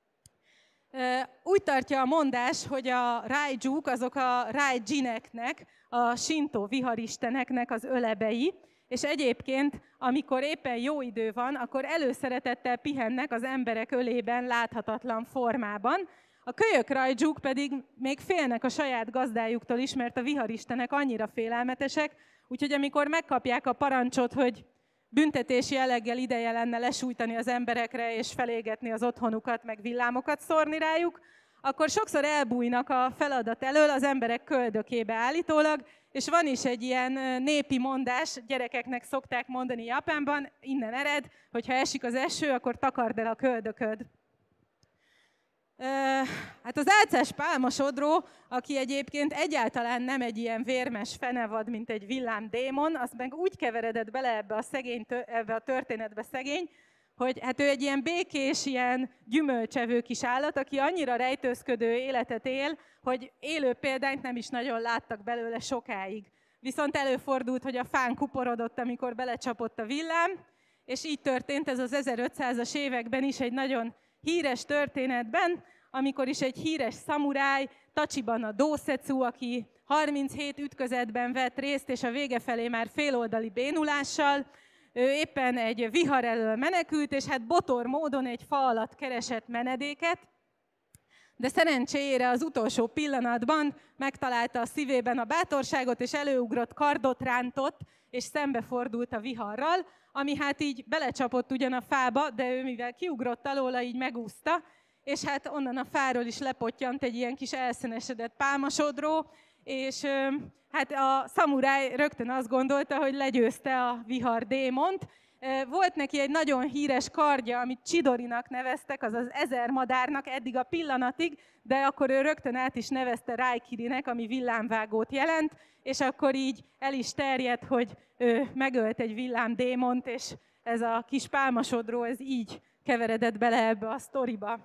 Úgy tartja a mondás, hogy a raijuk azok a raijineknek, a sintó viharisteneknek az ölebei, és egyébként, amikor éppen jó idő van, akkor előszeretettel pihennek az emberek ölében láthatatlan formában. A kölyök raijuk pedig még félnek a saját gazdájuktól is, mert a viharistenek annyira félelmetesek, úgyhogy amikor megkapják a parancsot, hogy büntetési jelleggel ideje lenne lesújtani az emberekre és felégetni az otthonukat, meg villámokat szórni rájuk, akkor sokszor elbújnak a feladat elől az emberek köldökébe állítólag, és van is egy ilyen népi mondás, gyerekeknek szokták mondani Japánban, innen ered, hogy ha esik az eső, akkor takard el a köldököd. Hát az álcás pálmasodró, aki egyébként egyáltalán nem egy ilyen vérmes fenevad, mint egy villámdémon, az meg úgy keveredett bele ebbe a, szegény, ebbe a történetbe szegény, hogy hát ő egy ilyen békés, ilyen gyümölcsevő kis állat, aki annyira rejtőzködő életet él, hogy élő példányt nem is nagyon láttak belőle sokáig. Viszont előfordult, hogy a fán kuporodott, amikor belecsapott a villám, és így történt ez az ezerötszázas években is egy nagyon híres történetben, amikor is egy híres szamuráj, Tachibana Dosetsu, aki harminchét ütközetben vett részt, és a vége felé már féloldali bénulással, ő éppen egy vihar elől menekült, és hát botor módon egy fa alatt keresett menedéket, de szerencsére az utolsó pillanatban megtalálta a szívében a bátorságot, és előugrott, kardot rántott, és szembefordult a viharral, ami hát így belecsapott ugyan a fába, de ő mivel kiugrott alóla, így megúszta, és hát onnan a fáról is lepottyant egy ilyen kis elszenesedett pálmasodró, és hát a szamuráj rögtön azt gondolta, hogy legyőzte a vihardémont. Volt neki egy nagyon híres kardja, amit Chidorinak neveztek, azaz ezer madárnak eddig a pillanatig, de akkor ő rögtön át is nevezte Raikirinek, ami villámvágót jelent, és akkor így el is terjedt, hogy ő megölt egy villámdémont, és ez a kis pálmasodró, ez így keveredett bele ebbe a sztoriba.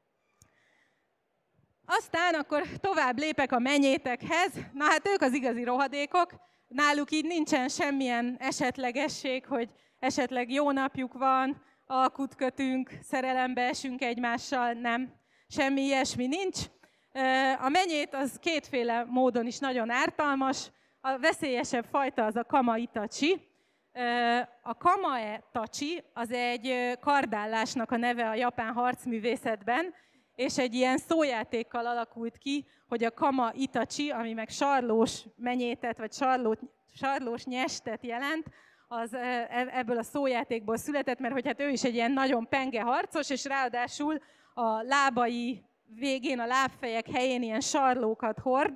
Aztán akkor tovább lépek a menyétekhez. Na hát ők az igazi rohadékok. Náluk így nincsen semmilyen esetlegesség, hogy esetleg jó napjuk van, alkut kötünk, szerelembe esünk egymással, nem. Semmi ilyesmi nincs. A menyét az kétféle módon is nagyon ártalmas. A veszélyesebb fajta az a kama-itachi. A kama-itachi az egy kardállásnak a neve a japán harcművészetben, és egy ilyen szójátékkal alakult ki, hogy a kama-itachi, ami meg sarlós menyétet, vagy sarlós, sarlós nyestet jelent, az ebből a szójátékból született, mert hogy hát ő is egy ilyen nagyon penge harcos, és ráadásul a lábai végén, a lábfejek helyén ilyen sarlókat hord,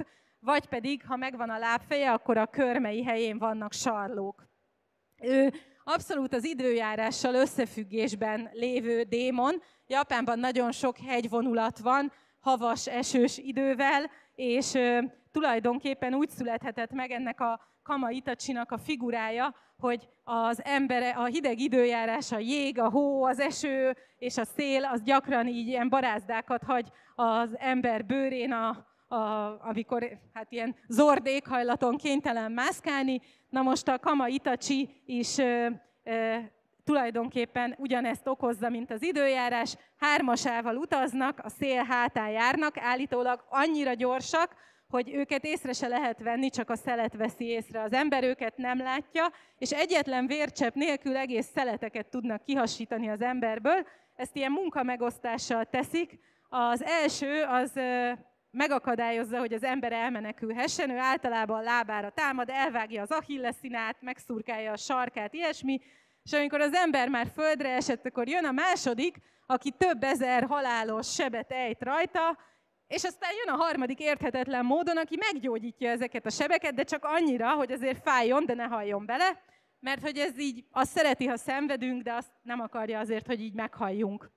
vagy pedig, ha megvan a lábfeje, akkor a körmei helyén vannak sarlók. Ő abszolút az időjárással összefüggésben lévő démon. Japánban nagyon sok hegyvonulat van, havas, esős idővel, és ö, tulajdonképpen úgy születhetett meg ennek a Kama Itachinak a figurája, hogy az embere, a hideg időjárás, a jég, a hó, az eső és a szél, az gyakran így ilyen barázdákat hagy az ember bőrén, a, a, amikor hát ilyen zord éghajlaton kénytelen mászkálni. Na most a Kama Itachi is ö, ö, tulajdonképpen ugyanezt okozza, mint az időjárás. Hármasával utaznak, a szél hátán járnak, állítólag annyira gyorsak, hogy őket észre se lehet venni, csak a szelet veszi észre. Az ember őket nem látja, és egyetlen vércsepp nélkül egész szeleteket tudnak kihasítani az emberből. Ezt ilyen munkamegosztással teszik. Az első az megakadályozza, hogy az ember elmenekülhessen. Ő általában a lábára támad, elvágja az achilleszínát, megszurkálja a sarkát, ilyesmi. És amikor az ember már földre esett, akkor jön a második, aki több ezer halálos sebet ejt rajta, és aztán jön a harmadik érthetetlen módon, aki meggyógyítja ezeket a sebeket, de csak annyira, hogy azért fájjon, de ne halljon bele, mert hogy ez így, azt szereti, ha szenvedünk, de azt nem akarja azért, hogy így meghalljunk.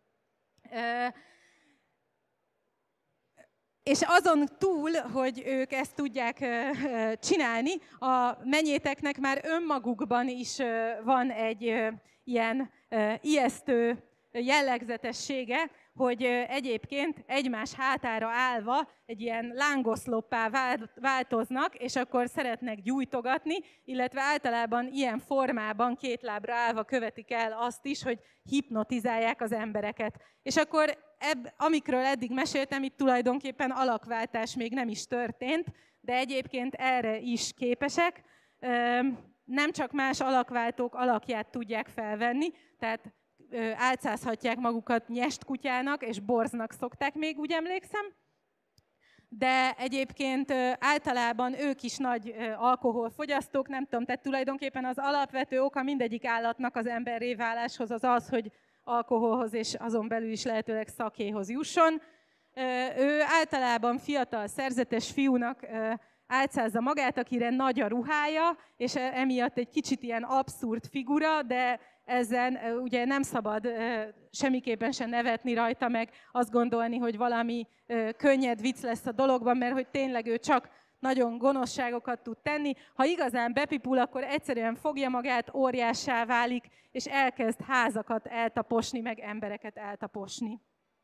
És azon túl, hogy ők ezt tudják csinálni, a menyéteknek már önmagukban is van egy ilyen ijesztő jellegzetessége, hogy egyébként egymás hátára állva egy ilyen lángoszloppá változnak, és akkor szeretnek gyújtogatni, illetve általában ilyen formában két lábra állva követik el azt is, hogy hipnotizálják az embereket. És akkor ebb, amikről eddig meséltem, itt tulajdonképpen alakváltás még nem is történt, de egyébként erre is képesek. Nem csak más alakváltók alakját tudják felvenni, tehát álcázhatják magukat nyestkutyának, és borznak szokták még, úgy emlékszem. De egyébként általában ők is nagy alkoholfogyasztók, nem tudom, tehát tulajdonképpen az alapvető oka mindegyik állatnak az emberré váláshoz az az, hogy alkoholhoz és azon belül is lehetőleg szakéhoz jusson. Ő általában fiatal, szerzetes fiúnak álcázza magát, akire nagy a ruhája, és emiatt egy kicsit ilyen abszurd figura, de ezen ugye nem szabad semmiképpen sem nevetni rajta, meg azt gondolni, hogy valami könnyed vicc lesz a dologban, mert hogy tényleg ő csak nagyon gonoszságokat tud tenni. Ha igazán bepipul, akkor egyszerűen fogja magát, óriássá válik, és elkezd házakat eltaposni, meg embereket eltaposni.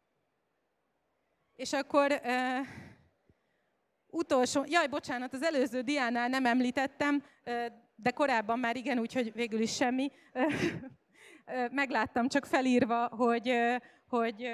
És akkor uh, utolsó, jaj, bocsánat, az előző diánál nem említettem, uh, de korábban már igen, úgyhogy végül is semmi. Megláttam csak felírva, hogy, hogy,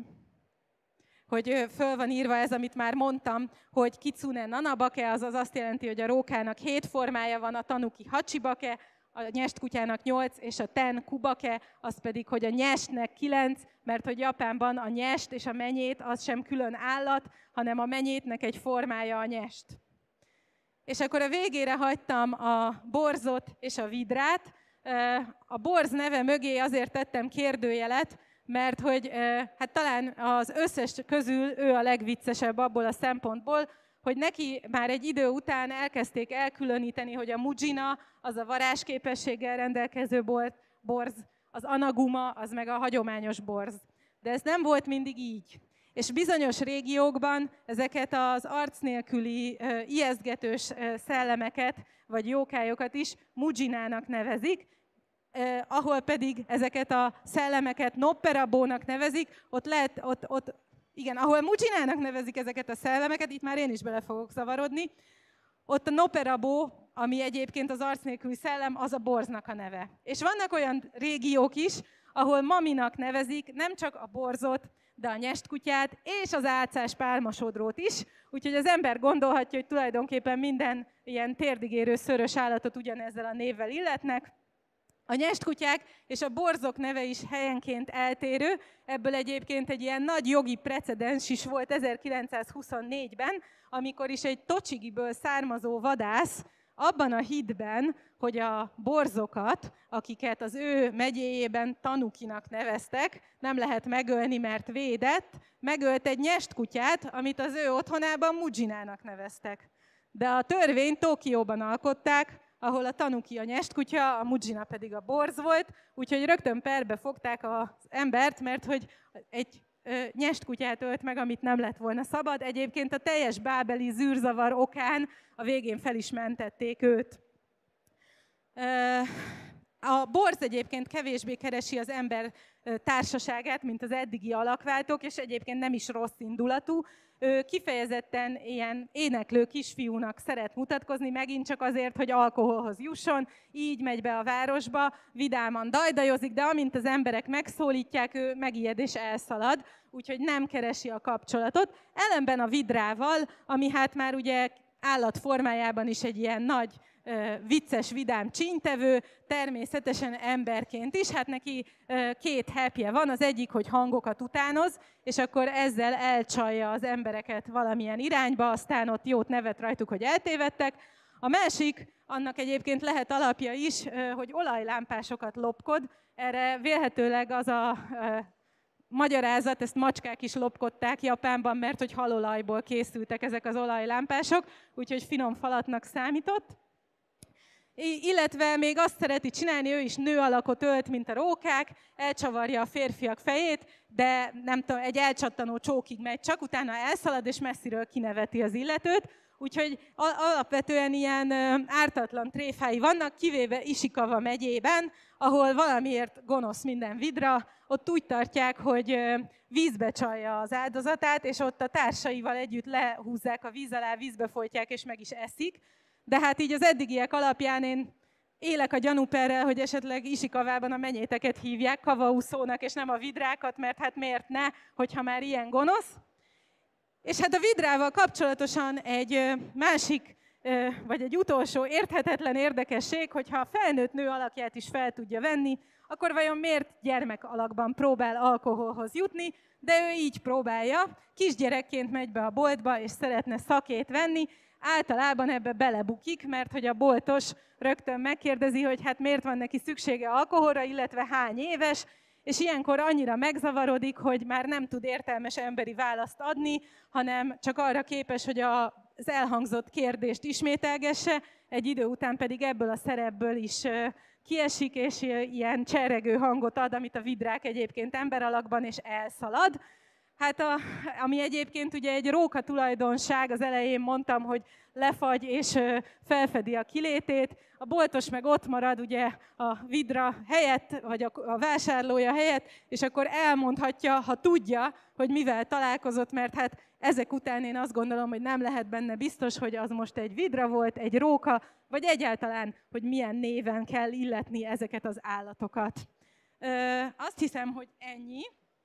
hogy föl van írva ez, amit már mondtam, hogy Kitsune Nanabake, azaz azt jelenti, hogy a rókának hét formája van, a Tanuki Hachibake, a nyestkutyának nyolc, és a Ten Kubake, az pedig, hogy a nyestnek kilenc, mert hogy Japánban a nyest és a menyét az sem külön állat, hanem a menyétnek egy formája a nyest. És akkor a végére hagytam a borzot és a vidrát. A borz neve mögé azért tettem kérdőjelet, mert hogy hát talán az összes közül ő a legviccesebb abból a szempontból, hogy neki már egy idő után elkezdték elkülöníteni, hogy a Mujina, az a varázsképességgel rendelkező borz, az Anaguma, az meg a hagyományos borz. De ez nem volt mindig így. És bizonyos régiókban ezeket az arc nélküli uh, ijesztgetős uh, szellemeket, vagy jókályokat is Mujinának nevezik, uh, ahol pedig ezeket a szellemeket Nopperabónak nevezik, ott lehet, ott, ott, igen, ahol Mujinának nevezik ezeket a szellemeket, itt már én is bele fogok zavarodni, ott a Nopperabó, ami egyébként az arc nélküli szellem, az a borznak a neve. És vannak olyan régiók is, ahol maminak nevezik nem csak a borzot, de a nyestkutyát és az álcás pálmasodrót is. Úgyhogy az ember gondolhatja, hogy tulajdonképpen minden ilyen térdigérő szörös állatot ugyanezzel a névvel illetnek. A nyestkutyák és a borzok neve is helyenként eltérő. Ebből egyébként egy ilyen nagy jogi precedens is volt ezerkilencszázhuszonnégyben, amikor is egy Tochigiből származó vadász abban a hitben, hogy a borzokat, akiket az ő megyéjében Tanukinak neveztek, nem lehet megölni, mert védett, megölt egy nyestkutyát, amit az ő otthonában Mujinának neveztek. De a törvényt Tokióban alkották, ahol a tanuki a nyestkutya, a Mujina pedig a borz volt, úgyhogy rögtön perbe fogták az embert, mert hogy egy ö, nyestkutyát ölt meg, amit nem lett volna szabad. Egyébként a teljes bábeli zűrzavar okán a végén fel is mentették őt. Ö, A borz egyébként kevésbé keresi az ember társaságát, mint az eddigi alakváltók, és egyébként nem is rossz indulatú. Ő kifejezetten ilyen éneklő kisfiúnak szeret mutatkozni, megint csak azért, hogy alkoholhoz jusson, így megy be a városba, vidáman dajdajozik, de amint az emberek megszólítják, ő megijed és elszalad, úgyhogy nem keresi a kapcsolatot. Ellenben a vidrával, ami hát már ugye állat formájában is egy ilyen nagy, vicces, vidám csínytevő, természetesen emberként is. Hát neki két happyje van, az egyik, hogy hangokat utánoz, és akkor ezzel elcsalja az embereket valamilyen irányba, aztán ott jót nevet rajtuk, hogy eltévedtek. A másik, annak egyébként lehet alapja is, hogy olajlámpásokat lopkod. Erre vélhetőleg az a magyarázat, ezt macskák is lopkodták Japánban, mert hogy halolajból készültek ezek az olajlámpások, úgyhogy finom falatnak számított. Illetve még azt szereti csinálni, ő is nő alakot ölt, mint a rókák, elcsavarja a férfiak fejét, de nem tudom, egy elcsattanó csókig megy, csak utána elszalad, és messziről kineveti az illetőt. Úgyhogy alapvetően ilyen ártatlan tréfái vannak, kivéve Ishikawa megyében, ahol valamiért gonosz minden vidra, ott úgy tartják, hogy vízbe csalja az áldozatát, és ott a társaival együtt lehúzzák a víz alá, vízbe folytják, és meg is eszik. De hát így az eddigiek alapján én élek a gyanúperrel, hogy esetleg Ishikawában a menyéteket hívják kavaúszónak, és nem a vidrákat, mert hát miért ne, hogyha már ilyen gonosz. És hát a vidrával kapcsolatosan egy másik, vagy egy utolsó érthetetlen érdekesség, hogyha a felnőtt nő alakját is fel tudja venni, akkor vajon miért gyermek alakban próbál alkoholhoz jutni, de ő így próbálja, kisgyerekként megy be a boltba, és szeretne szakét venni, általában ebbe belebukik, mert hogy a boltos rögtön megkérdezi, hogy hát miért van neki szüksége alkoholra, illetve hány éves, és ilyenkor annyira megzavarodik, hogy már nem tud értelmes emberi választ adni, hanem csak arra képes, hogy az elhangzott kérdést ismételgesse, egy idő után pedig ebből a szerepből is kiesik, és ilyen cserregő hangot ad, amit a vidrák egyébként emberalakban, és elszalad. Hát a, ami egyébként ugye egy róka tulajdonság, az elején mondtam, hogy lefagy és felfedi a kilétét, a boltos meg ott marad ugye a vidra helyett, vagy a, a vásárlója helyett, és akkor elmondhatja, ha tudja, hogy mivel találkozott, mert hát ezek után én azt gondolom, hogy nem lehet benne biztos, hogy az most egy vidra volt, egy róka, vagy egyáltalán, hogy milyen néven kell illetni ezeket az állatokat. Ö, azt hiszem, hogy ennyi.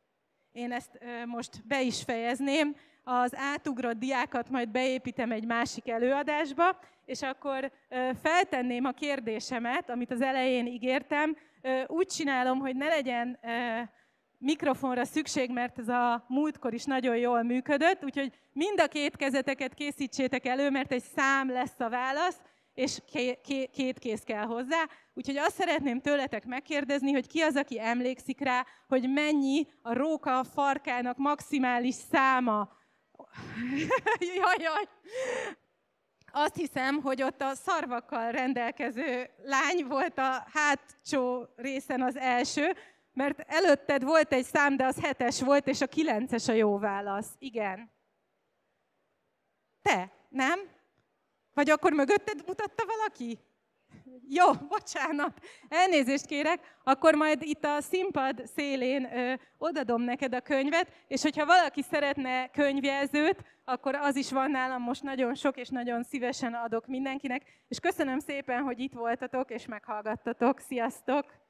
Én ezt most be is fejezném, az átugrott diákat majd beépítem egy másik előadásba, és akkor feltenném a kérdésemet, amit az elején ígértem. Úgy csinálom, hogy ne legyen mikrofonra szükség, mert ez a múltkor is nagyon jól működött, úgyhogy mind a két kezeteket készítsétek elő, mert egy szám lesz a válasz, és két kéz kell hozzá. Úgyhogy azt szeretném tőletek megkérdezni, hogy ki az, aki emlékszik rá, hogy mennyi a róka farkának maximális száma. Jaj, jaj. Azt hiszem, hogy ott a szarvakkal rendelkező lány volt a hátsó részen az első, mert előtted volt egy szám, de az hetes volt, és a kilences a jó válasz. Igen. Te, nem? Vagy akkor mögötted mutatta valaki? Jó, bocsánat, elnézést kérek, akkor majd itt a színpad szélén ö, odadom neked a könyvet, és hogyha valaki szeretne könyvjelzőt, akkor az is van nálam most nagyon sok, és nagyon szívesen adok mindenkinek. És köszönöm szépen, hogy itt voltatok, és meghallgattatok. Sziasztok!